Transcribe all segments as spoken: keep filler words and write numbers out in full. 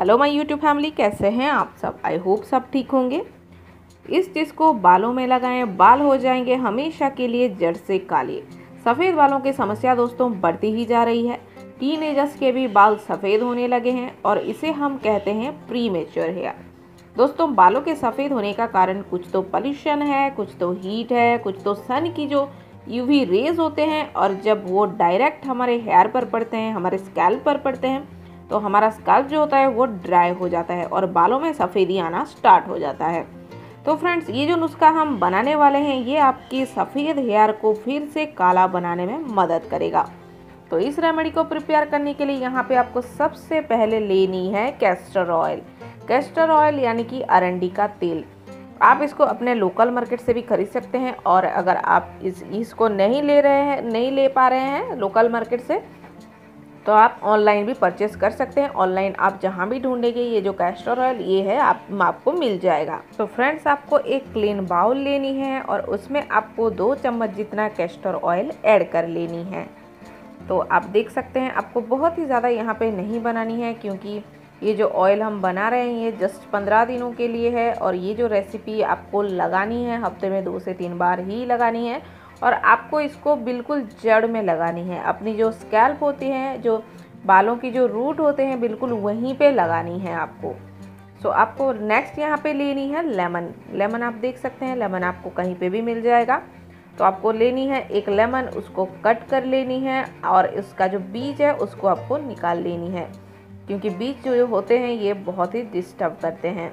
Hello my YouTube family, कैसे हैं आप सब। आई होप सब ठीक होंगे। इस चीज़ को बालों में लगाएं, बाल हो जाएंगे हमेशा के लिए जड़ से काले। सफ़ेद बालों की समस्या दोस्तों बढ़ती ही जा रही है। टीनेजर्स के भी बाल सफ़ेद होने लगे हैं और इसे हम कहते हैं प्री मैच्योर हेयर। दोस्तों, बालों के सफ़ेद होने का कारण कुछ तो पॉल्यूशन है, कुछ तो हीट है, कुछ तो सन की जो यूवी रेज होते हैं, और जब वो डायरेक्ट हमारे हेयर पर पड़ते हैं, हमारे स्कैल्प पर पड़ते हैं, तो हमारा स्कैल्प जो होता है वो ड्राई हो जाता है और बालों में सफ़ेदी आना स्टार्ट हो जाता है। तो फ्रेंड्स, ये जो नुस्खा हम बनाने वाले हैं ये आपकी सफ़ेद हेयर को फिर से काला बनाने में मदद करेगा। तो इस रेमेडी को प्रिपेयर करने के लिए यहाँ पे आपको सबसे पहले लेनी है कैस्टर ऑयल। कैस्टर ऑयल यानी कि अरंडी का तेल। आप इसको अपने लोकल मार्केट से भी खरीद सकते हैं, और अगर आप इस इसको नहीं ले रहे हैं नहीं ले पा रहे हैं लोकल मार्केट से, तो आप ऑनलाइन भी परचेस कर सकते हैं। ऑनलाइन आप जहां भी ढूंढेंगे ये जो कैस्टर ऑयल ये है आप आपको मिल जाएगा। तो फ्रेंड्स, आपको एक क्लीन बाउल लेनी है और उसमें आपको दो चम्मच जितना कैस्टर ऑयल ऐड कर लेनी है। तो आप देख सकते हैं आपको बहुत ही ज़्यादा यहाँ पे नहीं बनानी है, क्योंकि ये जो ऑयल हम बना रहे हैं ये जस्ट पंद्रह दिनों के लिए है, और ये जो रेसिपी आपको लगानी है हफ्ते में दो से तीन बार ही लगानी है, और आपको इसको बिल्कुल जड़ में लगानी है। अपनी जो स्कैल्प होती है, जो बालों की जो रूट होते हैं, बिल्कुल वहीं पे लगानी है आपको। सो आपको नेक्स्ट यहाँ पे लेनी है लेमन। लेमन आप देख सकते हैं, लेमन आपको कहीं पे भी मिल जाएगा। तो आपको लेनी है एक लेमन, उसको कट कर लेनी है, और इसका जो बीज है उसको आपको निकाल लेनी है, क्योंकि बीज जो होते हैं ये बहुत ही डिस्टर्ब करते हैं।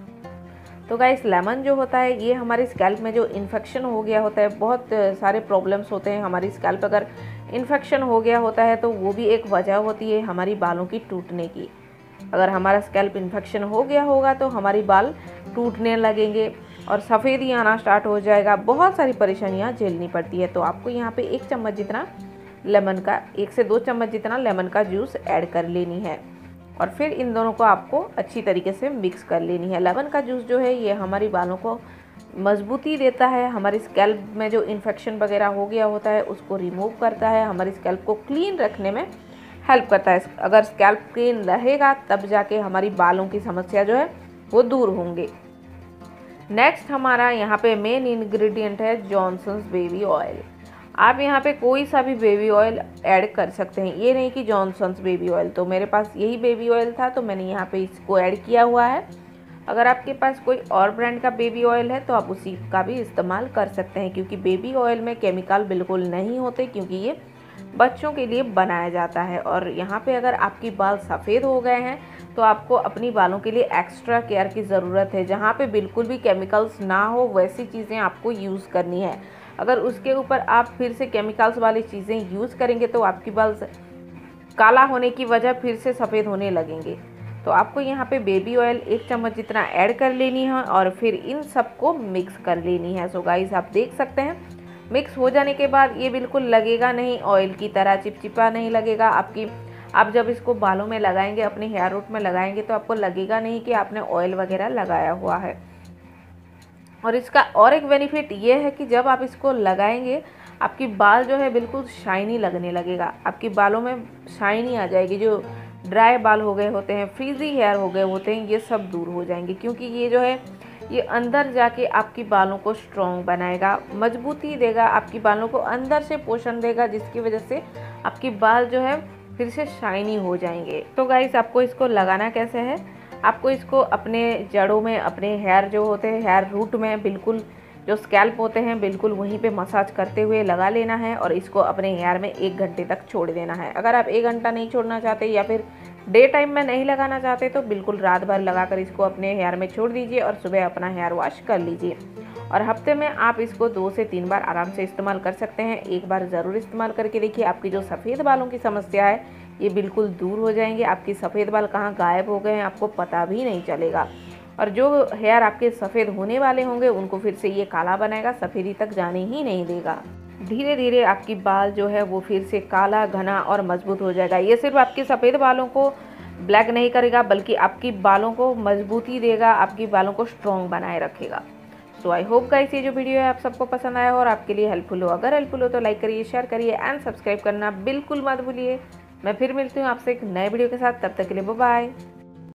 तो गाइस, लेमन जो होता है ये हमारी स्कैल्प में जो इन्फेक्शन हो गया होता है, बहुत सारे प्रॉब्लम्स होते हैं हमारी स्कैल्प अगर इन्फेक्शन हो गया होता है तो वो भी एक वजह होती है हमारी बालों की टूटने की। अगर हमारा स्कैल्प इन्फेक्शन हो गया होगा तो हमारी बाल टूटने लगेंगे और सफ़ेदी आना स्टार्ट हो जाएगा, बहुत सारी परेशानियाँ झेलनी पड़ती है। तो आपको यहाँ पे एक चम्मच जितना लेमन का, एक से दो चम्मच जितना लेमन का जूस ऐड कर लेनी है, और फिर इन दोनों को आपको अच्छी तरीके से मिक्स कर लेनी है। लेमन का जूस जो है ये हमारी बालों को मजबूती देता है, हमारी स्कैल्प में जो इन्फेक्शन वगैरह हो गया होता है उसको रिमूव करता है, हमारी स्कैल्प को क्लीन रखने में हेल्प करता है। अगर स्कैल्प क्लीन रहेगा तब जाके हमारी बालों की समस्या जो है वो दूर होंगे। नेक्स्ट हमारा यहाँ पे मेन इंग्रेडिएंट है जॉनसन्स बेबी ऑयल। आप यहाँ पे कोई सा भी बेबी ऑयल ऐड कर सकते हैं, ये नहीं कि जॉनसन्स बेबी ऑयल। तो मेरे पास यही बेबी ऑयल था तो मैंने यहाँ पे इसको ऐड किया हुआ है। अगर आपके पास कोई और ब्रांड का बेबी ऑयल है तो आप उसी का भी इस्तेमाल कर सकते हैं, क्योंकि बेबी ऑयल में केमिकल बिल्कुल नहीं होते, क्योंकि ये बच्चों के लिए बनाया जाता है। और यहाँ पे अगर आपकी बाल सफ़ेद हो गए हैं तो आपको अपनी बालों के लिए एक्स्ट्रा केयर की ज़रूरत है। जहाँ पे बिल्कुल भी केमिकल्स ना हो वैसी चीज़ें आपको यूज़ करनी है। अगर उसके ऊपर आप फिर से केमिकल्स वाली चीज़ें यूज़ करेंगे तो आपकी बाल काला होने की वजह फिर से सफ़ेद होने लगेंगे। तो आपको यहाँ पे बेबी ऑयल एक चम्मच जितना ऐड कर लेनी है और फिर इन सबको मिक्स कर लेनी है। सो गाइस, आप देख सकते हैं मिक्स हो जाने के बाद ये बिल्कुल लगेगा नहीं ऑयल की तरह, चिपचिपा नहीं लगेगा। आपकी आप जब इसको बालों में लगाएंगे, अपने हेयर रूट में लगाएंगे, तो आपको लगेगा नहीं कि आपने ऑयल वगैरह लगाया हुआ है। और इसका और एक बेनिफिट ये है कि जब आप इसको लगाएंगे आपकी बाल जो है बिल्कुल शाइनी लगने लगेगा, आपकी बालों में शाइनी आ जाएगी। जो ड्राई बाल हो गए होते हैं, फ्रीजी हेयर हो गए होते हैं, ये सब दूर हो जाएंगे, क्योंकि ये जो है ये अंदर जाके आपकी बालों को स्ट्रॉन्ग बनाएगा, मजबूती देगा, आपकी बालों को अंदर से पोषण देगा, जिसकी वजह से आपकी बाल जो है फिर से शाइनी हो जाएंगे। तो गाइस, आपको इसको लगाना कैसे है, आपको इसको अपने जड़ों में, अपने हेयर जो होते हैं हेयर रूट में, बिल्कुल जो स्कैल्प होते हैं बिल्कुल वहीं पे मसाज करते हुए लगा लेना है, और इसको अपने हेयर में एक घंटे तक छोड़ देना है। अगर आप एक घंटा नहीं छोड़ना चाहते या फिर डे टाइम में नहीं लगाना चाहते तो बिल्कुल रात भर लगाकर इसको अपने हेयर में छोड़ दीजिए और सुबह अपना हेयर वॉश कर लीजिए। और हफ्ते में आप इसको दो से तीन बार आराम से इस्तेमाल कर सकते हैं। एक बार ज़रूर इस्तेमाल करके देखिए, आपकी जो सफ़ेद बालों की समस्या है ये बिल्कुल दूर हो जाएंगे। आपकी सफ़ेद बाल कहाँ गायब हो गए हैं आपको पता भी नहीं चलेगा, और जो हेयर आपके सफ़ेद होने वाले होंगे उनको फिर से ये काला बनाएगा, सफ़ेदी तक जाने ही नहीं देगा। धीरे धीरे आपकी बाल जो है वो फिर से काला, घना और मजबूत हो जाएगा। ये सिर्फ आपके सफ़ेद बालों को ब्लैक नहीं करेगा, बल्कि आपकी बालों को मजबूती देगा, आपकी बालों को स्ट्रॉन्ग बनाए रखेगा। सो आई होप गाइस ये जो वीडियो है आप सबको पसंद आया हो और आपके लिए हेल्पफुल हो। अगर हेल्पफुल हो तो लाइक करिए, शेयर करिए एंड सब्सक्राइब करना बिल्कुल मत भूलिए। मैं फिर मिलती हूँ आपसे एक नए वीडियो के साथ, तब तक के लिए बाय बाय।